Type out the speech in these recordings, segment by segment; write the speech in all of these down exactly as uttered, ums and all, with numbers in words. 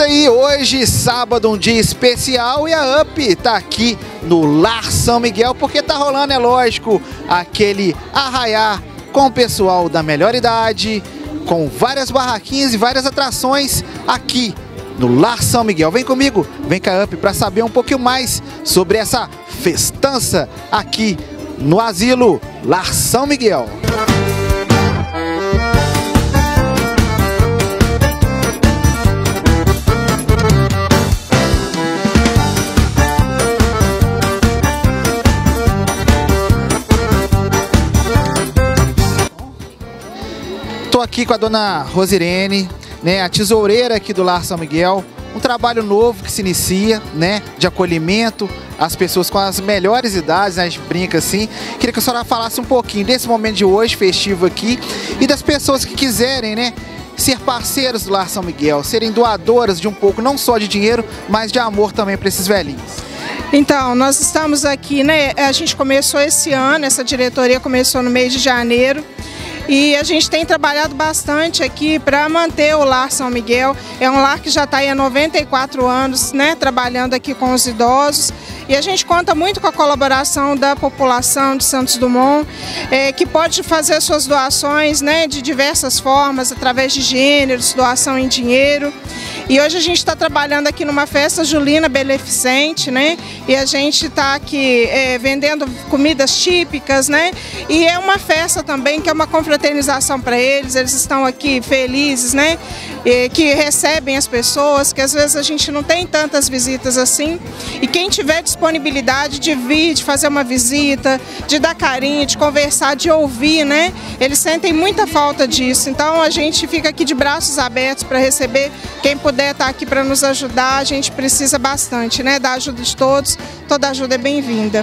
aí, hoje, sábado, um dia especial, e a UP tá aqui no Lar São Miguel, porque tá rolando, é lógico, aquele arraiá com o pessoal da melhor idade, com várias barraquinhas e várias atrações aqui no Lar São Miguel. Vem comigo, vem com a UP para saber um pouquinho mais sobre essa festança aqui no Asilo Lar São Miguel. Estou aqui com a dona Rosirene, né, a tesoureira aqui do Lar São Miguel, um trabalho novo que se inicia, né, de acolhimento às pessoas com as melhores idades, né, a gente brinca assim. Queria que a senhora falasse um pouquinho desse momento de hoje, festivo aqui, e das pessoas que quiserem, né, ser parceiros do Lar São Miguel, serem doadoras de um pouco, não só de dinheiro, mas de amor também para esses velhinhos. Então, nós estamos aqui, né, a gente começou esse ano, essa diretoria começou no mês de janeiro, e a gente tem trabalhado bastante aqui para manter o Lar São Miguel. É um lar que já está aí há noventa e quatro anos, né, trabalhando aqui com os idosos. E a gente conta muito com a colaboração da população de Santos Dumont, é, que pode fazer suas doações, né, de diversas formas, através de gêneros, doação em dinheiro. E hoje a gente está trabalhando aqui numa festa julina beneficente, né? E a gente está aqui é, vendendo comidas típicas, né? E é uma festa também que é uma confraternização para eles. Eles estão aqui felizes, né? E que recebem as pessoas, que às vezes a gente não tem tantas visitas assim. E quem tiver disponibilidade de vir, de fazer uma visita, de dar carinho, de conversar, de ouvir, né? Eles sentem muita falta disso. Então a gente fica aqui de braços abertos para receber quem puder estar aqui para nos ajudar. A gente precisa bastante, né, da ajuda de todos. Toda ajuda é bem-vinda.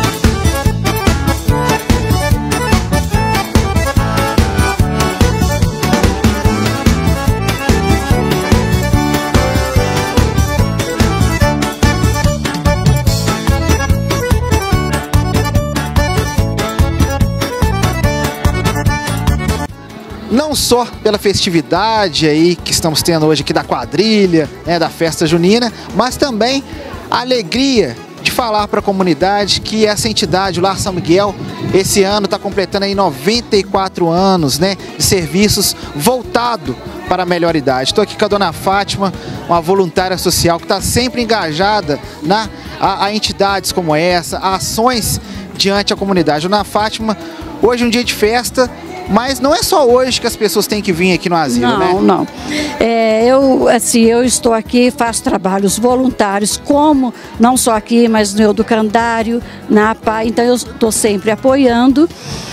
Não só pela festividade aí que estamos tendo hoje aqui da quadrilha, né, da festa junina, mas também a alegria de falar para a comunidade que essa entidade, o Lar São Miguel, esse ano está completando aí noventa e quatro anos, né, de serviços voltado para a melhor idade. Estou aqui com a dona Fátima, uma voluntária social que está sempre engajada na, a, a entidades como essa, a ações diante da comunidade. Dona Fátima, hoje é um dia de festa, mas não é só hoje que as pessoas têm que vir aqui no asilo, não, né? Não, não. É, eu, assim, eu estou aqui, faço trabalhos voluntários, como não só aqui, mas no Educandário, na A P A, então eu estou sempre apoiando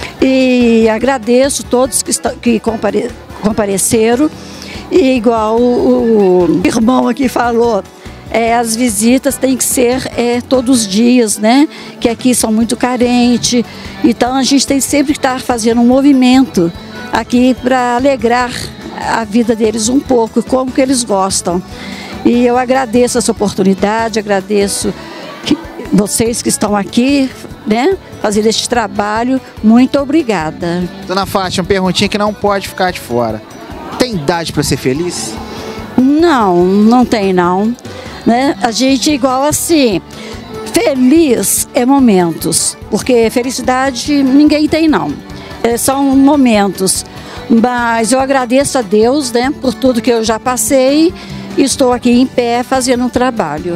e agradeço todos que, estão, que compare, compareceram. E igual o, o irmão aqui falou, É, as visitas têm que ser é, todos os dias, né? Que aqui são muito carentes. Então a gente tem sempre que estar fazendo um movimento aqui para alegrar a vida deles um pouco, como que eles gostam. E eu agradeço essa oportunidade, agradeço que vocês que estão aqui, né? Fazendo este trabalho. Muito obrigada. Dona Fátima, uma perguntinha que não pode ficar de fora. Tem idade para ser feliz? Não, não tem não. Né? A gente é igual assim, feliz é momentos, porque felicidade ninguém tem não, é, são momentos, mas eu agradeço a Deus, né, por tudo que eu já passei e estou aqui em pé fazendo um trabalho.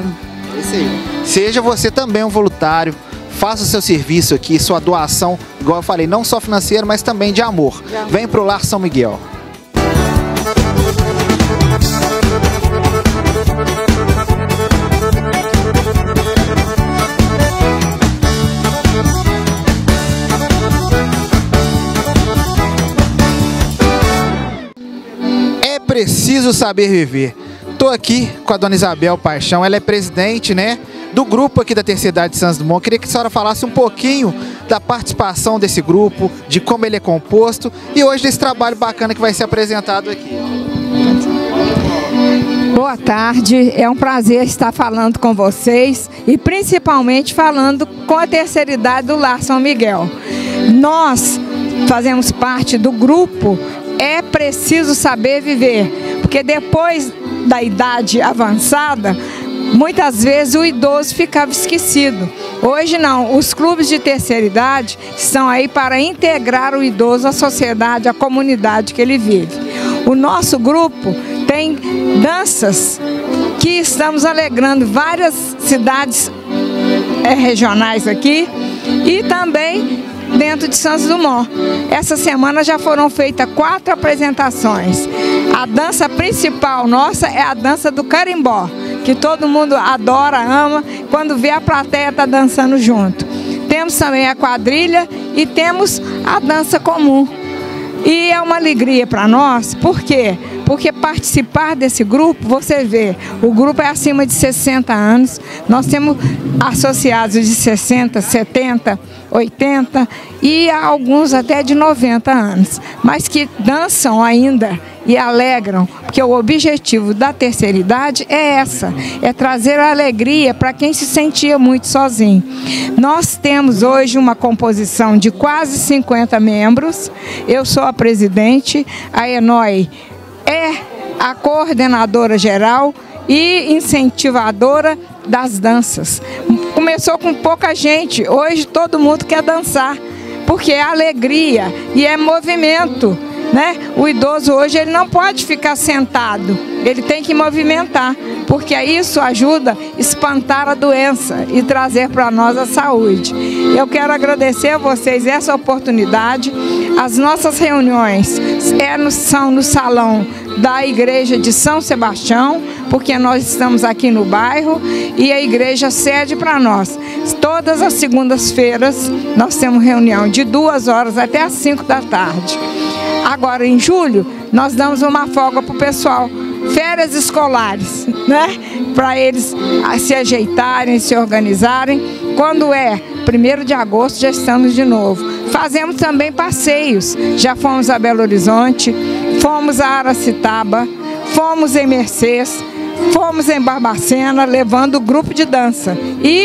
Seja você também um voluntário, faça o seu serviço aqui, sua doação, igual eu falei, não só financeira, mas também de amor. De amor. Vem pro Lar São Miguel. Preciso saber viver. Estou aqui com a dona Isabel Paixão, ela é presidente, né, do grupo aqui da Terceira Idade de Santos Dumont. Queria que a senhora falasse um pouquinho da participação desse grupo, de como ele é composto e hoje desse trabalho bacana que vai ser apresentado aqui. Boa tarde, é um prazer estar falando com vocês e principalmente falando com a Terceira Idade do Lar São Miguel. Nós fazemos parte do grupo É Preciso Saber Viver, porque depois da idade avançada, muitas vezes o idoso ficava esquecido. Hoje não, os clubes de terceira idade estão aí para integrar o idoso à sociedade, à comunidade que ele vive. O nosso grupo tem danças que estamos alegrando várias cidades é, regionais aqui e também dentro de Santos Dumont. Essa semana já foram feitas quatro apresentações. A dança principal nossa é a dança do carimbó, que todo mundo adora, ama, quando vê a plateia tá dançando junto. Temos também a quadrilha e temos a dança comum. E é uma alegria para nós, por quê? Porque participar desse grupo, você vê, o grupo é acima de sessenta anos, nós temos associados de sessenta, setenta, oitenta e alguns até de noventa anos, mas que dançam ainda e alegram, porque o objetivo da terceira idade é essa, é trazer a alegria para quem se sentia muito sozinho. Nós temos hoje uma composição de quase cinquenta membros, eu sou a presidente, a Enói é a coordenadora geral e incentivadora das danças. Começou com pouca gente, hoje todo mundo quer dançar, porque é alegria e é movimento, né? O idoso hoje ele não pode ficar sentado, ele tem que movimentar, porque isso ajuda a espantar a doença e trazer para nós a saúde. Eu quero agradecer a vocês essa oportunidade. As nossas reuniões é no, são no salão da igreja de São Sebastião, porque nós estamos aqui no bairro e a igreja cede para nós. Todas as segundas-feiras nós temos reunião de duas horas até as cinco da tarde. Agora, em julho, nós damos uma folga para o pessoal, férias escolares, né? Para eles se ajeitarem, se organizarem. Quando é primeiro de agosto, já estamos de novo. Fazemos também passeios. Já fomos a Belo Horizonte, fomos a Aracitaba, fomos em Mercês, fomos em Barbacena, levando o grupo de dança.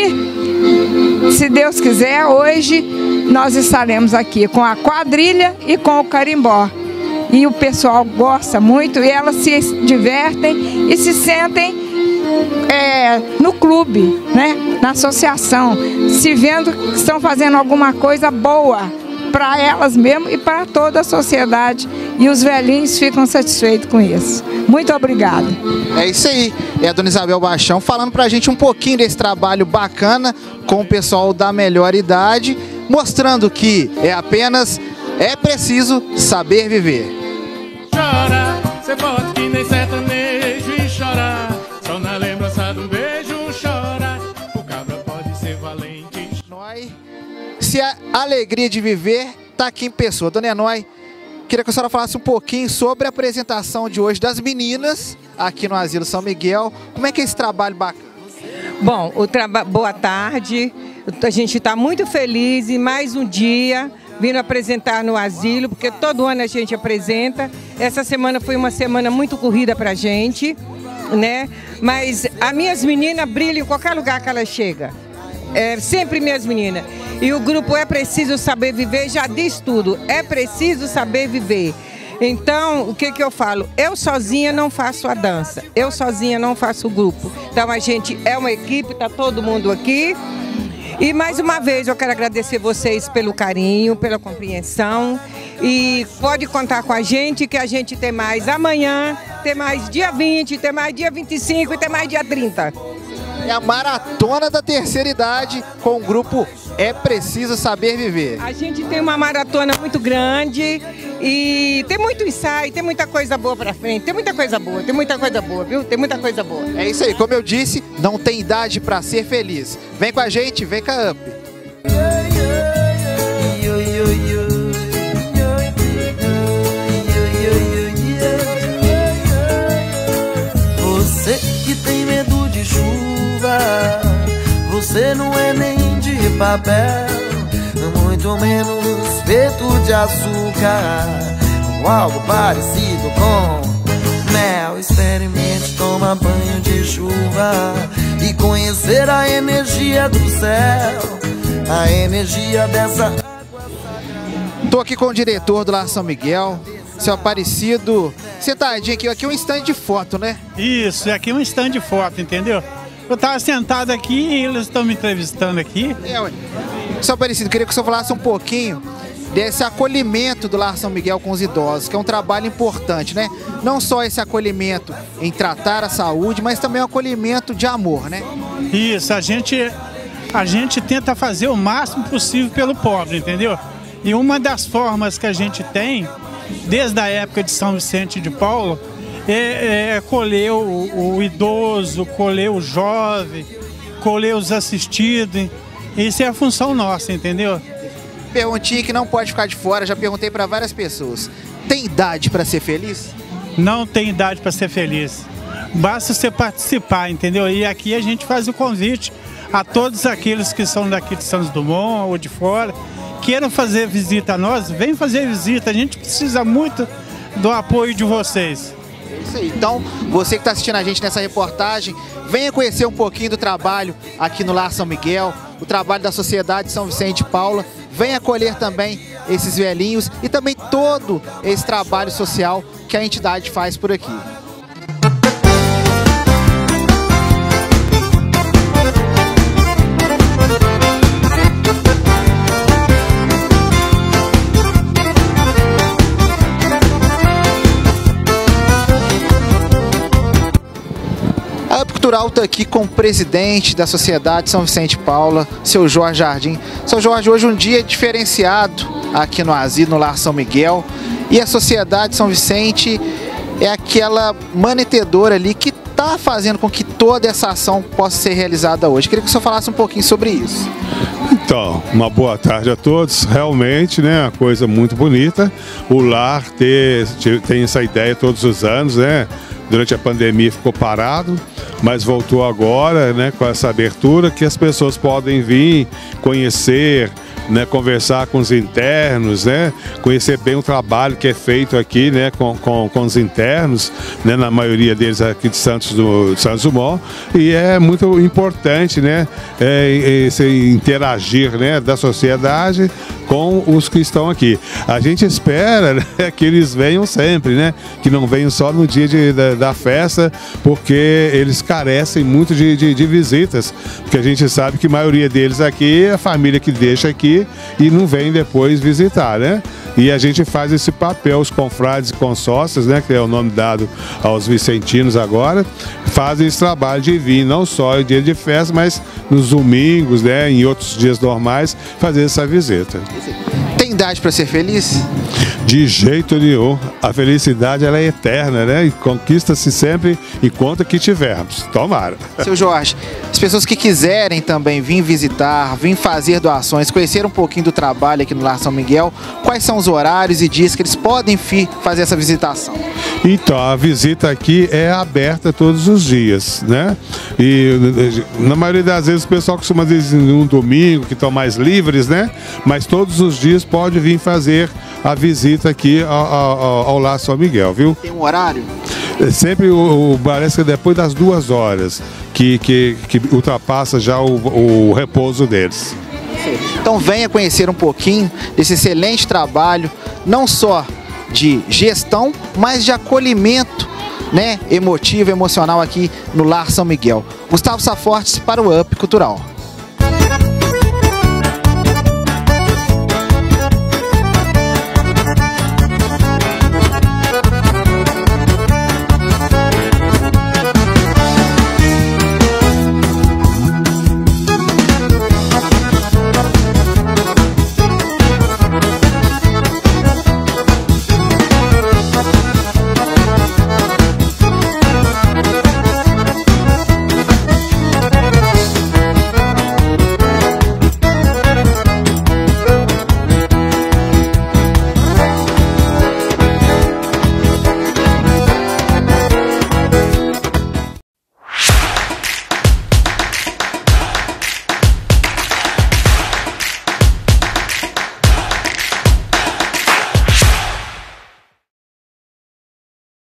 E, se Deus quiser, hoje nós estaremos aqui com a quadrilha e com o carimbó. E o pessoal gosta muito e elas se divertem e se sentem é, no clube, né? Na associação, se vendo que estão fazendo alguma coisa boa para elas mesmo e para toda a sociedade. E os velhinhos ficam satisfeitos com isso. Muito obrigada. É isso aí. É a dona Isabel Baixão falando para a gente um pouquinho desse trabalho bacana com o pessoal da melhor idade, mostrando que é apenas, é preciso saber viver. Chora, cê pode que nem sertanejo e chorar, só na lembrança de um beijo chora, o cabra pode ser valente. Se a alegria de viver tá aqui em pessoa. Dona Enói, queria que a senhora falasse um pouquinho sobre a apresentação de hoje das meninas aqui no Asilo São Miguel. Como é que é esse trabalho bacana? Bom, o traba... boa tarde, a gente está muito feliz e mais um dia vindo apresentar no asilo, porque todo ano a gente apresenta. Essa semana foi uma semana muito corrida para a gente, né? Mas as minhas meninas brilham em qualquer lugar que elas chegam. É sempre minhas meninas. E o grupo É Preciso Saber Viver já diz tudo. É preciso saber viver. Então, o que que eu falo? Eu sozinha não faço a dança. Eu sozinha não faço o grupo. Então, a gente é uma equipe, tá todo mundo aqui. E mais uma vez eu quero agradecer vocês pelo carinho, pela compreensão. E pode contar com a gente que a gente tem mais amanhã, tem mais dia vinte, tem mais dia vinte e cinco e tem mais dia trinta. É a maratona da terceira idade com o grupo É Preciso Saber Viver. A gente tem uma maratona muito grande e tem muito ensaio, tem muita coisa boa pra frente, tem muita coisa boa, tem muita coisa boa, viu? Tem muita coisa boa. É isso aí, como eu disse, não tem idade pra ser feliz. Vem com a gente, vem com a U P. Você que tem medo de chuva, você não é nem de papel, muito menos feito de açúcar, ou algo parecido com mel. Experimente tomar banho de chuva e conhecer a energia do céu, a energia dessa água. Tô aqui com o diretor do Lar São Miguel, Seu Aparecido, sentadinho aqui, aqui é um stand de foto, né? Isso, aqui é um stand de foto, entendeu? Eu tava sentado aqui e eles estão me entrevistando aqui. É, ué. Seu Aparecido, queria que o senhor falasse um pouquinho desse acolhimento do Lar São Miguel com os idosos, que é um trabalho importante, né? Não só esse acolhimento em tratar a saúde, mas também o acolhimento de amor, né? Isso, a gente, a gente tenta fazer o máximo possível pelo pobre, entendeu? E uma das formas que a gente tem, desde a época de São Vicente de Paulo, é, é colher o, o idoso, colher o jovem, colher os assistidos. Isso é a função nossa, entendeu? Perguntinha que não pode ficar de fora, já perguntei para várias pessoas. Tem idade para ser feliz? Não tem idade para ser feliz. Basta você participar, entendeu? E aqui a gente faz o convite a todos aqueles que são daqui de Santos Dumont ou de fora, queiram fazer visita a nós, vem fazer visita. A gente precisa muito do apoio de vocês. É isso aí. Então, você que está assistindo a gente nessa reportagem, venha conhecer um pouquinho do trabalho aqui no Lar São Miguel, o trabalho da Sociedade São Vicente de Paula. Venha acolher também esses velhinhos e também todo esse trabalho social que a entidade faz por aqui. A Up Cultural está aqui com o presidente da Sociedade São Vicente de Paula, seu Jorge Jardim. Seu Jorge, hoje um dia diferenciado aqui no Asilo, no Lar São Miguel. E a Sociedade São Vicente é aquela manetedora ali que está fazendo com que toda essa ação possa ser realizada hoje. Queria que o senhor falasse um pouquinho sobre isso. Então, uma boa tarde a todos. Realmente, né, uma coisa muito bonita. O lar ter, tem essa ideia todos os anos, né? Durante a pandemia ficou parado, mas voltou agora, né, com essa abertura que as pessoas podem vir conhecer, né, conversar com os internos, né, conhecer bem o trabalho que é feito aqui, né, com, com, com os internos, né, na maioria deles aqui de Santos, do, de Santos Dumont, e é muito importante, né, é, esse interagir, né, da sociedade com os que estão aqui. A gente espera, né, que eles venham sempre, né, que não venham só no dia de, da, da festa, porque eles carecem muito de, de, de visitas, porque a gente sabe que a maioria deles aqui é a família que deixa aqui e não vem depois visitar, né? E a gente faz esse papel, os confrades e consórcios, né, que é o nome dado aos vicentinos agora, fazem esse trabalho de vir, não só em dia de festa, mas nos domingos, né, em outros dias normais, fazer essa visita. Tem idade para ser feliz? De jeito nenhum. A felicidade ela é eterna, né? E conquista-se sempre enquanto que tivermos. Tomara. Seu Jorge, as pessoas que quiserem também vir visitar, vir fazer doações, conhecer um pouquinho do trabalho aqui no Lar São Miguel, quais são os horários e dias que eles podem vir fazer essa visitação? Então, a visita aqui é aberta todos os dias, né? E na maioria das vezes o pessoal costuma dizer num domingo, que estão mais livres, né? Mas todos os dias pode vir fazer a visita aqui ao, ao, ao Lar São Miguel, viu? Tem um horário? Sempre o, o parece que depois das duas horas que, que, que ultrapassa já o, o repouso deles. Então venha conhecer um pouquinho desse excelente trabalho, não só de gestão, mas de acolhimento, né, emotivo, emocional aqui no Lar São Miguel. Gustavo Safortes para o Up Cultural.